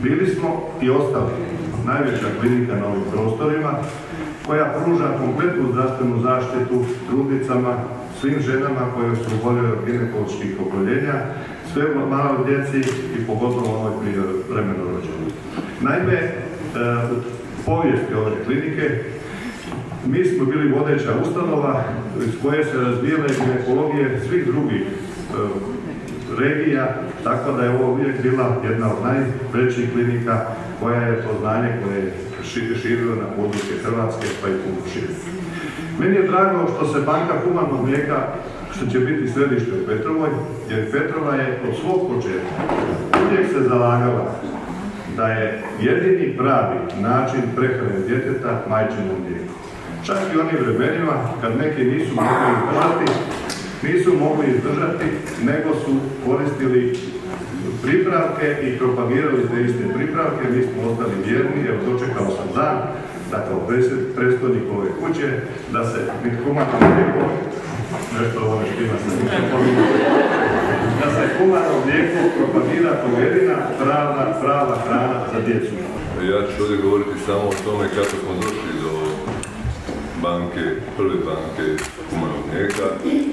Bili smo i ostali najveća klinika na ovim prostorima koja pruža kompletnu zdravstvenu zaštitu trudnicama, svim ženama koje su oboljele od ginekoloških oboljenja, sve maloj djeci i pogotovo onoj prijevremeno rođenoj. Naime, u povijesti ove klinike mi smo bili vodeća ustanova iz koje se razvijale ginekologije svih drugih regija, tako da je ovo uvijek bila jedna od najvećih klinika koja je to znanje koje je širila na područje Hrvatske pa i puno šire. Meni je drago što se banka humanog mlijeka, što će biti središte u Petrovoj, jer Petrova je od svog početka uvijek se zalagala da je jedini pravi način prehrane djeteta majčino mlijeko. Čak i onim vremenima kad neki nisu mogli izdržati, nego su koristili pripravke i propagirali te iste pripravke. Mi smo ostali vjerni, jer dočekao sam dan da kao predstojnik ove kuće, da se humano mlijeko, nešto ovo ne štima se da se humano mlijeko propagira kao jedina prava hrana za djecu. Ja ću ovdje govoriti samo o tome kako smo došli do banke, prve banke humanog mlijeka.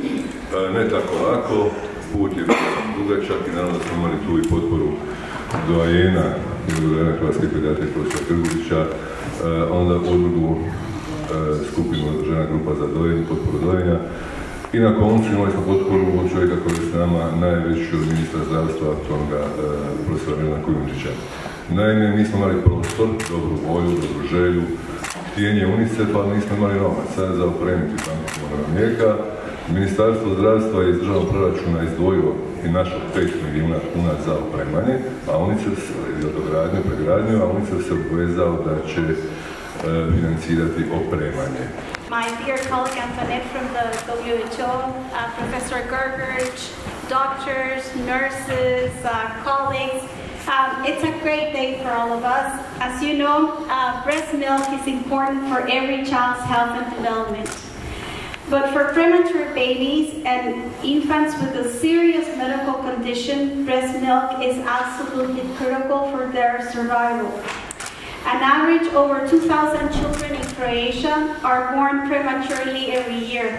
Ne tako lako, put je dugačak i naravno da smo imali tu i potporu doajena Hrvatske pedijatrije profesora Grgulića, onda udrugu skupinu žena grupa za dojenje, potporu dojenja i na koncu imali smo potporu od čovjeka koji je s nama najveći od ministra zdravstva, aktualnoga profesora Milana Kujundžića. Naime, mi smo imali prostor, dobru volju, dobru želju, htjenje UNICEF, ali nismo imali novaca za opremiti banku humanog mlijeka. Ministarstvo zdravstva je iz državnog proračuna izdvojilo i našlo 5 milijuna kuna za opremanje, a UNICEF za dogradnju, pregradnju, a UNICEF se obvezao da će financirati opremanje. My dear colleague Antoinette from the WHO, Professor Gergerich, doctors, nurses, colleagues, it's a great day for all of us. As you know, breast milk is important for every child's health and development. But for premature babies and infants with a serious medical condition, breast milk is absolutely critical for their survival. An average over 2,000 children in Croatia are born prematurely every year.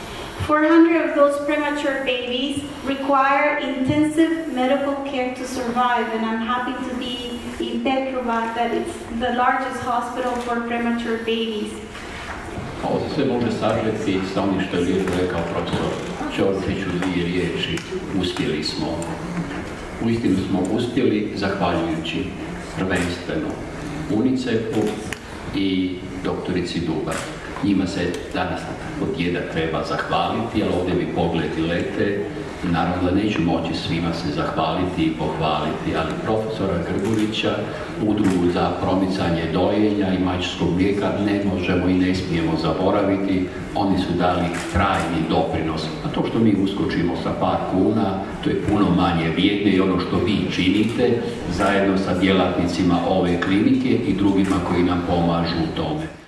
400 of those premature babies require intensive medical care to survive, and I'm happy to be in Petrovac, that it's the largest hospital for premature babies. Ovo se sve može sažeti sa onim što je lijepo rekao profesor Ćordić u 2 riječi. Uspjeli smo. Uistinu smo uspjeli zahvaljujući prvenstveno UNICEF-u i doktorici Dubar. Njima se danas od jeda treba zahvaliti, ali ovdje mi pogledi lete. Naravno da neću moći svima se zahvaliti i pohvaliti, ali profesora Grgulića, udrugu za promicanje dojenja i majčinskog mlijeka ne možemo i ne smijemo zaboraviti. Oni su dali trajni doprinos. A to što mi uskočimo sa par kuna, to je puno manje vrijedno i ono što vi činite zajedno sa djelatnicima ove klinike i drugima koji nam pomažu u tome.